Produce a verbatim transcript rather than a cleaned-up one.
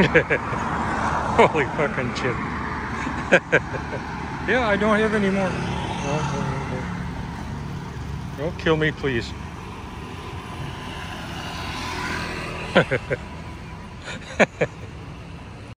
Holy fucking shit. Yeah, I don't have any more. No, no, no, no. Don't kill me, please.